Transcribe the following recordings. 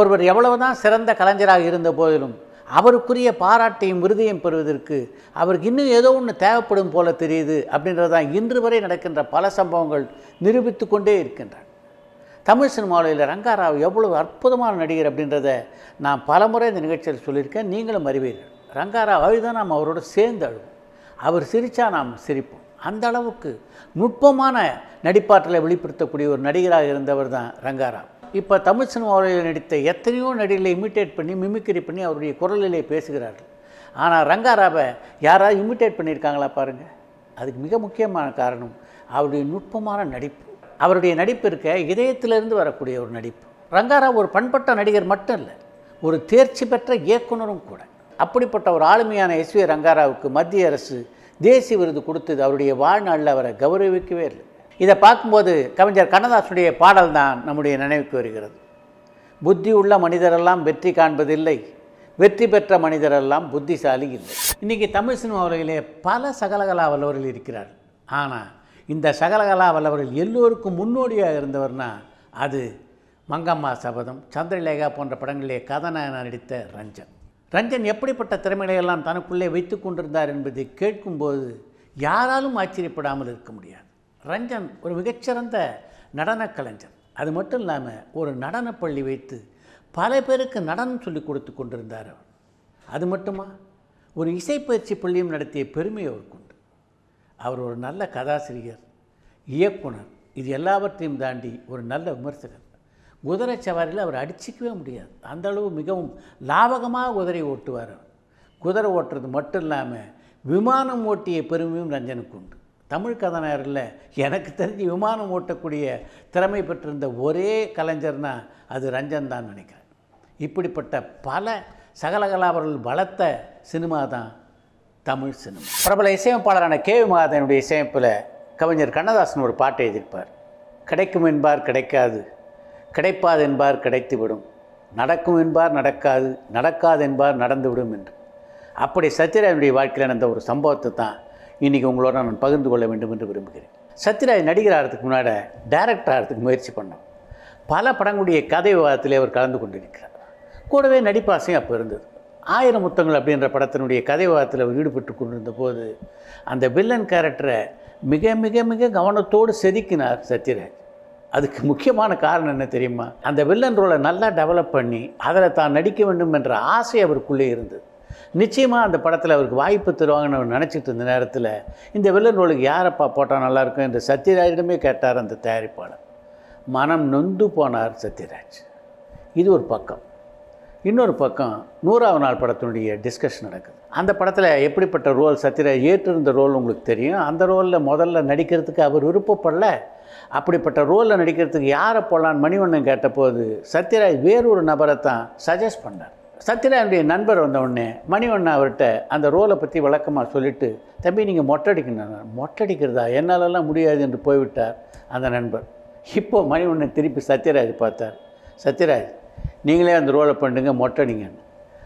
ஒருவர் எவ்வளவுதான் சிறந்த கலைஞராக இருந்த போதிலும் அவருக்குரிய பாராட்டையும் விருதையும் பெறுவதற்கு அவருக்கு இன்னும் ஏதோ ஒன்று தேவைப்படும் போல தெரியுது அப்படின்றதான் இன்று வரை நடக்கின்ற பல சம்பவங்கள் நிரூபித்து கொண்டே இருக்கின்றன. தமிழ் சினிமாவில் ரங்காராவ் எவ்வளவு அற்புதமான நடிகர் அப்படின்றத நான் பலமுறை இந்த நிகழ்ச்சியில் சொல்லியிருக்கேன், நீங்களும் அறிவீர்கள். ரங்காராவ் அழுதான் நாம் அவரோடு சேர்ந்து அழுவோம், அவர் சிரித்தா நாம் சிரிப்போம். அந்த அளவுக்கு நுட்பமான நடிப்பாற்றலை வெளிப்படுத்தக்கூடிய ஒரு நடிகராக இருந்தவர் தான் ரங்காராவ். இப்போ தமிழ் சினிமாவில் நடித்த எத்தனையோ நடிகர்களை இமிட்டேட் பண்ணி மிமிக்ரி பண்ணி அவருடைய குரலிலே பேசுகிறார்கள். ஆனால் ரங்காராவை யாராவது இமிட்டேட் பண்ணியிருக்காங்களா பாருங்கள். அதுக்கு மிக முக்கியமான காரணம் அவருடைய நுட்பமான நடிப்பு. அவருடைய நடிப்பு இருக்க இதயத்திலிருந்து வரக்கூடிய ஒரு நடிப்பு. ரங்காராவ் ஒரு பண்பட்ட நடிகர் மட்டும் இல்லை, ஒரு தேர்ச்சி பெற்ற இயக்குனரும் கூட. அப்படிப்பட்ட ஒரு ஆளுமையான எஸ்.வி. ரங்காராவுக்கு மத்திய அரசு தேசிய விருது கொடுத்தது அவருடைய வாழ்நாளில் அவரை கௌரவிக்கவே இல்லை. இதை பார்க்கும்போது கவிஞர் கண்ணதாசனுடைய பாடல் தான் நம்முடைய நினைவுக்கு வருகிறது. புத்தி உள்ள மனிதரெல்லாம் வெற்றி காண்பதில்லை, வெற்றி பெற்ற மனிதரெல்லாம் புத்திசாலி இல்லை. இன்றைக்கி தமிழ் சினிமா உலகிலே பல சகலகலா வல்லவர்கள் இருக்கிறார்கள். ஆனால் இந்த சகலகலா வல்லவர்கள் எல்லோருக்கும் முன்னோடியாக இருந்தவர்னா அது மங்கம்மா சபதம், சந்திரலேகா போன்ற படங்களிலே கதாநாயகனாக நடித்த ரஞ்சன். ரஞ்சன் எப்படிப்பட்ட திறமைகளை எல்லாம் தனக்குள்ளே வைத்து கொண்டிருந்தார் என்பதை கேட்கும்போது யாராலும் ஆச்சரியப்படாமல் இருக்க முடியாது. ரஞ்சன் ஒரு மிகச்சிறந்த நடன கலைஞர். அது மட்டும் இல்லாமல் ஒரு நடனப்பள்ளி வைத்து பல பேருக்கு நடனம் சொல்லி கொடுத்து கொண்டிருந்தார் அவர். அது மட்டுமா, ஒரு இசைப்பயிற்சி பள்ளியும் நடத்திய பெருமை அவருக்கு உண்டு. அவர் ஒரு நல்ல கதாசிரியர், இயக்குனர், இது எல்லாவற்றையும் தாண்டி ஒரு நல்ல விமர்சகர். குதிரை சவாரியில் அவர் அடிச்சிக்கவே முடியாது, அந்த அளவு மிகவும் லாபகமாக குதிரை ஓட்டுவார் அவர். குதிரை ஓட்டுறது மட்டும் இல்லாமல் விமானம் ஓட்டிய பெருமையும் ரஞ்சனுக்கு உண்டு. தமிழ் கதாநாயகரில் எனக்கு தெரிஞ்சு விமானம் ஓட்டக்கூடிய திறமை பெற்றிருந்த ஒரே கலைஞர்னால் அது ரஞ்சன் தான் நினைக்கிறேன். இப்படிப்பட்ட பல சகலகலாவர்கள் வளர்த்த சினிமா தான் தமிழ் சினிமா. பிரபல இசையமைப்பாளரான கே.வி. மகாதேவனுடைய இசையமைப்பில் கவிஞர் கண்ணதாசன் ஒரு பாட்டை எதிர்ப்பார். கிடைக்கும் என்பார் கிடைக்காது, கிடைப்பாது என்பார் கிடைத்துவிடும், நடக்கும் என்பார் நடக்காது, நடக்காது என்பார் நடந்துவிடும் என்று. அப்படி சத்யராஜனுடைய வாழ்க்கையில் நடந்த ஒரு சம்பவத்தை தான் இன்றைக்கி உங்களோட நான் பகிர்ந்து கொள்ள வேண்டும் என்று விரும்புகிறேன். சத்யராஜ் நடிகர் ஆகிறதுக்கு முன்னாடி டைரக்டர் ஆகிறதுக்கு முயற்சி பண்ணோம். பல படங்களுடைய கதை விவாதத்திலே அவர் கலந்து கொண்டிருக்கிறார். கூடவே நடிப்பாசையும் அப்போ இருந்தது. 1000 முத்தங்கள் அப்படின்ற படத்தினுடைய கதை விவாதத்தில் அவர் ஈடுபட்டு கொண்டிருந்த போது அந்த வில்லன் கேரக்டரை மிக மிக மிக கவனத்தோடு செதுக்கினார் சத்யராஜ். அதுக்கு முக்கியமான காரணம் என்ன தெரியுமா? அந்த வில்லன் ரோலை நல்லா டெவலப் பண்ணி அதில் தான் நடிக்க வேண்டும் என்ற ஆசை அவருக்குள்ளே இருந்தது. நிச்சயமாக அந்த படத்தில் அவருக்கு வாய்ப்பு தருவாங்கன்னு அவர் நினச்சிட்டு இருந்த நேரத்தில் இந்த வில்லன் ரோலுக்கு யாரப்பா போட்டால் நல்லாயிருக்கும் என்று சத்யராஜிடமே கேட்டார் அந்த தயாரிப்பாளர். மனம் நொந்து போனார் சத்யராஜ். இது ஒரு பக்கம். இன்னொரு பக்கம் 100வது நாள் படத்தினுடைய டிஸ்கஷன் நடக்குது. அந்த படத்தில் எப்படிப்பட்ட ரோல் சத்யராஜ் ஏற்றிருந்த ரோல் உங்களுக்கு தெரியும். அந்த ரோலில் முதல்ல நடிக்கிறதுக்கு அவர் விருப்பப்படல. அப்படிப்பட்ட ரோலில் நடிக்கிறதுக்கு யாரை போடலான்னு மணிவண்ணன் கேட்டபோது சத்யராஜ் வேறொரு நபரை தான் சஜஸ்ட் பண்ணார். சத்யராஜனுடைய நண்பர் வந்தவுடனே மணிவண்ணன் அவர்கிட்ட அந்த ரோலை பற்றி விளக்கமாக சொல்லிவிட்டு, தம்பி நீங்கள் மொட்டடிக்கணும். மொட்டடிக்கிறதா, என்னாலெல்லாம் முடியாது என்று போய்விட்டார் அந்த நண்பர். இப்போது மணிவண்ணன் திருப்பி சத்யராஜ் பார்த்தார். சத்யராஜ் நீங்களே அந்த ரோலை பண்ணுங்க, மொட்டடிங்கன்னு.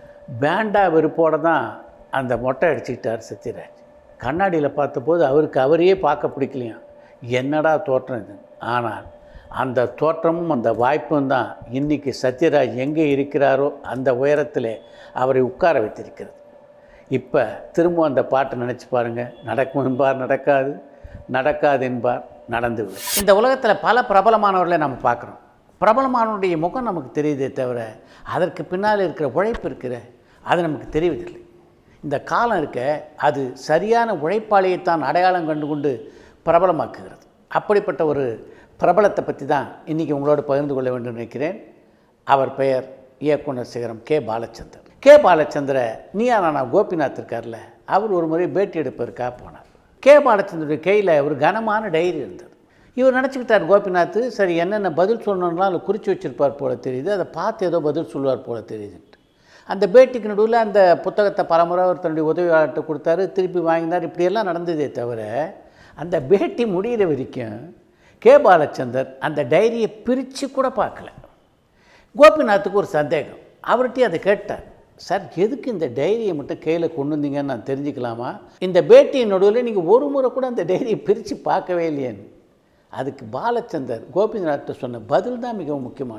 பேண்டா வெறுப்போடு தான் அந்த மொட்டை அடிச்சுக்கிட்டார் சத்யராஜ். கண்ணாடியில் பார்த்தபோது அவருக்கு அவரையே பார்க்க பிடிக்கலையாம். என்னடா தோற்றம் இது. ஆனால் அந்த தோற்றமும் அந்த வாய்ப்பும் தான் இன்றைக்கி சத்யராஜ் எங்கே இருக்கிறாரோ அந்த உயரத்தில் அவரை உட்கார வைத்திருக்கிறது. இப்போ திரும்ப அந்த பாட்டை நினச்சி பாருங்கள். நடக்கும் என்பார் நடக்காது, நடக்காது என்பார் நடந்துவிடும். இந்த உலகத்தில் பல பிரபலமானவர்களை நம்ம பார்க்குறோம். பிரபலமானவருடைய முகம் நமக்கு தெரியுதே தவிர அதற்கு பின்னால் இருக்கிற உழைப்பு இருக்கிற அது நமக்கு தெரிவதில்லை. இந்த காலம் இருக்க அது சரியான உழைப்பாளியைத்தான் அடையாளம் கண்டு கொண்டு பிரபலமாக்குகிறது. அப்படிப்பட்ட ஒரு பிரபலத்தை பற்றி தான் இன்றைக்கி உங்களோடு பகிர்ந்து கொள்ள வேண்டும் நினைக்கிறேன். அவர் பெயர் இயக்குனர் சிகரம் கே. பாலச்சந்தர். கே. பாலச்சந்திர நீயா நானா கோபிநாத் இருக்கார்ல, அவர் ஒரு முறை பேட்டி எடுப்பதற்காக போனார். கே. பாலச்சந்தருடைய கையில் ஒரு கனமான டைரி இருந்தது. இவர் நினச்சிக்கிட்டார் கோபிநாத் சரி என்னென்ன பதில் சொல்லணும்லாம் அதில் குறித்து வச்சுருப்பார் போல தெரியுது, அதை பார்த்து ஏதோ பதில் சொல்லுவார் போல தெரியுதுன்ட்டு அந்த பேட்டிக்கு நடுவில் அந்த புத்தகத்தை பலமுறை அவர் தன்னுடைய உதவியாளர்கிட்ட கொடுத்தாரு, திருப்பி வாங்கினார். இப்படியெல்லாம் நடந்ததே தவிர அந்த பேட்டி முடிகிற வரைக்கும் கே. பாலச்சந்தர் அந்த டைரியை பிரித்து கூட பார்க்கல. கோபிநாத்துக்கு ஒரு சந்தேகம். அவர்கிட்டையும் அதை கேட்டார், சார் எதுக்கு இந்த டைரியை மட்டும் கையில் கொண்டு வந்தீங்கன்னு நான் தெரிஞ்சுக்கலாமா? இந்த பேட்டியின் நடுவில் நீங்கள் ஒரு முறை கூட அந்த டைரியை பிரித்து பார்க்கவே இல்லையேன்னு. அதுக்கு பாலச்சந்தர் கோபிநாத்தை சொன்ன பதில் தான் மிகவும் முக்கியமானது.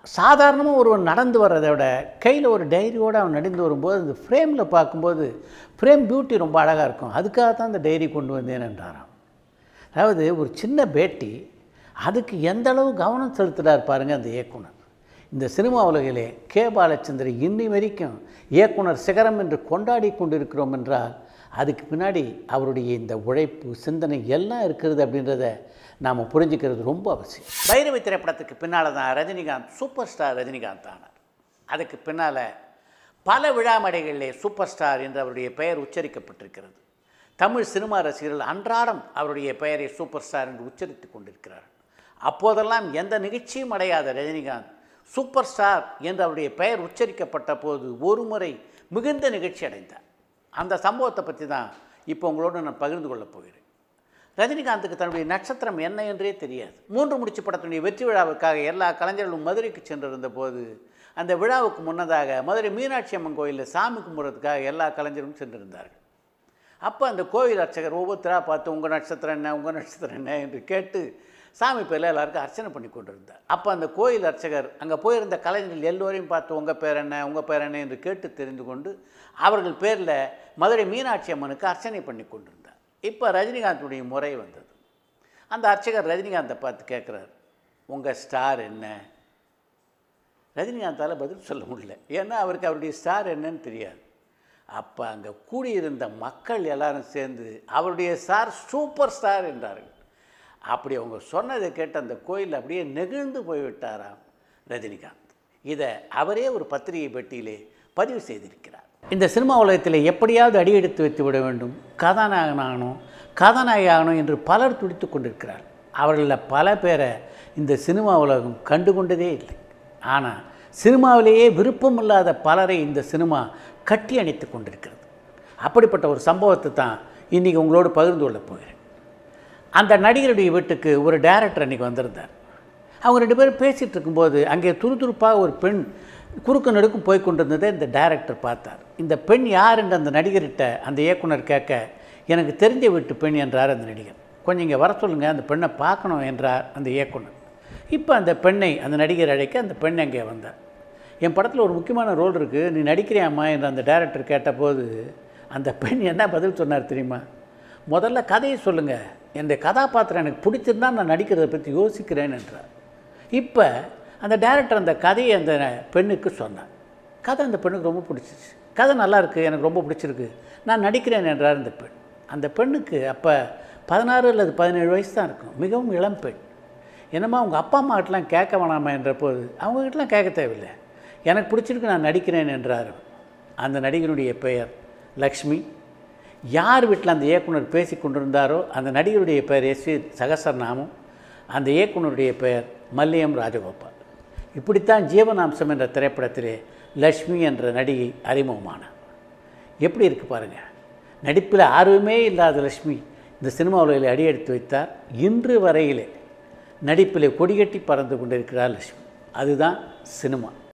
சாதாரணமாக ஒருவன் நடந்து வர்றதை விட கையில் ஒரு டைரியோடு அவன் நடந்து வரும்போது அந்த ஃப்ரேமில் பார்க்கும்போது ஃப்ரேம் பியூட்டி ரொம்ப அழகாக இருக்கும். அதுக்காக தான் அந்த டைரி கொண்டு வந்தேன் என்றாராம். அதாவது ஒரு சின்ன பேட்டி அதுக்கு எந்த அளவு கவனம் செலுத்துகிறார் பாருங்கள் அந்த இயக்குனர். இந்த சினிமா உலகிலே கே. பாலச்சந்தர் இன்னி வரைக்கும் இயக்குனர் சிகரம் என்று கொண்டாடி கொண்டிருக்கிறோம் என்றால் அதுக்கு பின்னாடி அவருடைய இந்த உழைப்பு சிந்தனை எல்லாம் இருக்கிறது அப்படின்றத நாம் புரிஞ்சுக்கிறது ரொம்ப அவசியம். பைரவி திரைப்படத்துக்கு பின்னால் தான் ரஜினிகாந்த் சூப்பர் ஸ்டார் ரஜினிகாந்த் ஆனார். அதுக்கு பின்னால் பல விழா மேடைகளிலே சூப்பர் ஸ்டார் என்று அவருடைய பெயர் உச்சரிக்கப்பட்டிருக்கிறது. தமிழ் சினிமா ரசிகர்கள் அன்றாடம் அவருடைய பெயரை சூப்பர் ஸ்டார் என்று உச்சரித்து கொண்டிருக்கிறார்கள். அப்போதெல்லாம் எந்த நிகழ்ச்சியும் அடையாத ரஜினிகாந்த் சூப்பர் ஸ்டார் என்று அவருடைய பெயர் உச்சரிக்கப்பட்ட போது ஒரு முறை மிகுந்த நிகழ்ச்சி அடைந்தார். அந்த சம்பவத்தை பற்றி தான் இப்போ உங்களோடு நான் பகிர்ந்து கொள்ளப் போகிறேன். ரஜினிகாந்துக்கு தன்னுடைய நட்சத்திரம் என்ன என்றே தெரியாது. 3 முடிச்சு படத்தினுடைய வெற்றி விழாவுக்காக எல்லா கலைஞர்களும் மதுரைக்கு சென்றிருந்த போது அந்த விழாவுக்கு முன்னதாக மதுரை மீனாட்சி அம்மன் கோயிலில் சாமி கும்பிட்றதுக்காக எல்லா கலைஞரும் சென்றிருந்தார்கள். அப்போ அந்த கோயில் அர்ச்சகர் ஒவ்வொருத்தராக பார்த்து உங்கள் நட்சத்திரம் என்ன உங்கள் நட்சத்திரம் என்ன என்று கேட்டு சாமி பேரில் எல்லாருக்கும் அர்ச்சனை பண்ணி கொண்டிருந்தார். அப்போ அந்த கோயில் அர்ச்சகர் அங்கே போயிருந்த கலைஞர்கள் எல்லோரையும் பார்த்து உங்கள் பேர் என்ன உங்கள் பேர் என்ன என்று கேட்டு தெரிந்து கொண்டு அவர்கள் பேரில் மதுரை மீனாட்சி அம்மனுக்கு அர்ச்சனை பண்ணி கொண்டிருந்தார். இப்போ ரஜினிகாந்துடைய முறை வந்தது. அந்த அர்ச்சகர் ரஜினிகாந்தை பார்த்து கேட்குறார், உங்கள் ஸ்டார் என்ன? ரஜினிகாந்தால் பதில் சொல்ல முடியல. ஏன்னா அவருக்கு அவருடைய ஸ்டார் என்னன்னு தெரியாது. அப்போ அங்கே கூடியிருந்த மக்கள் எல்லாரும் சேர்ந்து அவருடைய ஸ்டார் சூப்பர் ஸ்டார் என்றார்கள். அப்படி அவங்க சொன்னதை கேட்டு அந்த கோயில் அப்படியே நெகிழ்ந்து போய்விட்டாராம் ரஜினிகாந்த். இதை அவரே ஒரு பத்திரிகை பெட்டியிலே பதிவு செய்திருக்கிறார். இந்த சினிமா உலகத்தில் எப்படியாவது அடியெடுத்து வைத்து விட வேண்டும், கதாநாயகி ஆகணும் என்று பலர் துடித்து கொண்டிருக்கிறார். அவர்களில் பல பேரை இந்த சினிமா உலகம் கண்டுகொண்டதே இல்லை. ஆனால் சினிமாவிலேயே விருப்பமில்லாத பலரை இந்த சினிமா கட்டி அணைத்து கொண்டிருக்கிறது. அப்படிப்பட்ட ஒரு சம்பவத்தை தான் இன்றைக்கி உங்களோடு பகிர்ந்து கொள்ளப் போகிறேன். அந்த நடிகருடைய வீட்டுக்கு ஒரு டைரக்டர் அன்றைக்கி வந்திருந்தார். அவங்க 2 பேரும் பேசிகிட்டு இருக்கும்போது அங்கே துருதுருப்பாக ஒரு பெண் குறுக்கு நடுக்கும் போய் கொண்டிருந்ததை இந்த டைரக்டர் பார்த்தார். இந்த பெண் யார் என்று அந்த நடிகர்கிட்ட அந்த இயக்குனர் கேட்க, எனக்கு தெரிஞ்ச வீட்டு பெண் என்றார் அந்த நடிகர். கொஞ்சம் இங்கே வர சொல்லுங்கள், அந்த பெண்ணை பார்க்கணும் என்றார் அந்த இயக்குனர். இப்போ அந்த பெண்ணை அந்த நடிகர் அழைக்க அந்த பெண் அங்கே வந்தார். என் படத்தில் ஒரு முக்கியமான ரோல் இருக்குது, நீ நடிக்கிறியாம்மா என்று அந்த டைரக்டர் கேட்டபோது அந்த பெண் என்ன பதில் சொன்னார் தெரியுமா? முதல்ல கதையை சொல்லுங்கள், இந்த கதாபாத்திரம் எனக்கு பிடிச்சிருந்தா நான் நடிக்கிறதை பற்றி யோசிக்கிறேன் என்றார். இப்போ அந்த டைரக்டர் அந்த கதையை அந்த பெண்ணுக்கு சொன்னார். கதை அந்த பெண்ணுக்கு ரொம்ப பிடிச்சிச்சு. கதை நல்லா இருக்குது, எனக்கு ரொம்ப பிடிச்சிருக்கு, நான் நடிக்கிறேன் என்றார் அந்த பெண். அந்த பெண்ணுக்கு அப்போ 16 அல்லது 17 வயசு தான் இருக்கும். மிகவும் இளம் பெண். என்னம்மா உங்கள் அப்பா அம்மாக்கிட்டலாம் கேட்க வேணாமா என்ற போது அவங்ககிட்டலாம் கேட்க தேவையில்லை, எனக்கு பிடிச்சிருக்கு, நான் நடிக்கிறேன் என்றார். அந்த நடிகருடைய பெயர் லக்ஷ்மி. யார் வீட்டில் அந்த இயக்குனர் பேசி கொண்டிருந்தாரோ அந்த நடிகருடைய பெயர் எஸ்.வி. சகசரநாமம், அந்த இயக்குனருடைய பெயர் மல்லியம் ராஜகோபால். இப்படித்தான் ஜீவனாம்சம் என்ற திரைப்படத்திலே லக்ஷ்மி என்ற நடிகை அறிமுகமானார். எப்படி இருக்குது பாருங்கள். நடிப்பில் ஆர்வமே இல்லாத லக்ஷ்மி இந்த சினிமா உலகில் அடியெடுத்து வைத்தார். இன்று வரையிலே நடிப்பிலே கொடிகட்டி பறந்து கொண்டிருக்கிறார் லக்ஷ்மி. அதுதான் சினிமா.